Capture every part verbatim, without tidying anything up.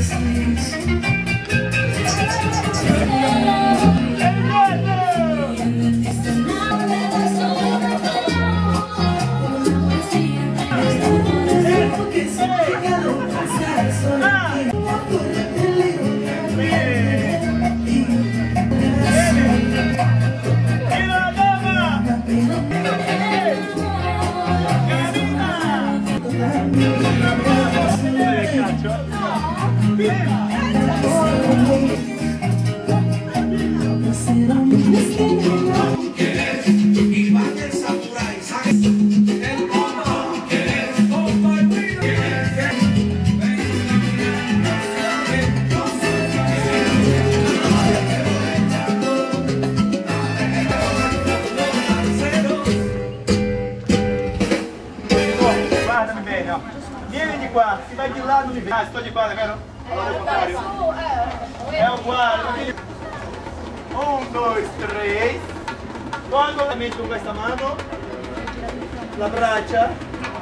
Guardami bene, oh. Vieni di qua, si vai di là non mi vedi. Ah, sto di qua, è vero? Allora è contrario. È uguale. Un, due, tre. Quando la metto con questa mano, la braccia.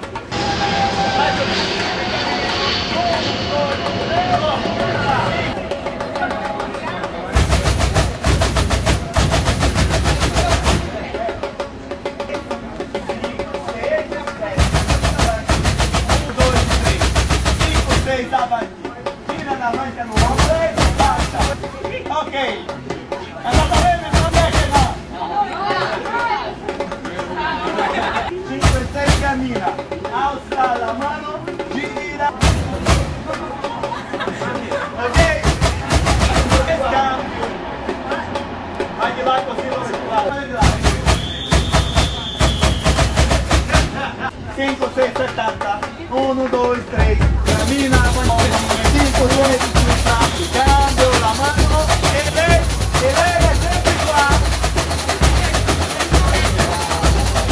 Davanti, gira davanti all'uomo e basta. Ok, è andata bene, non è che no. cinque sei cammina, alza la mano, gira. Ok, e scambio. Vai di là così lo vai. cinque sei settanta, uno, due, tre.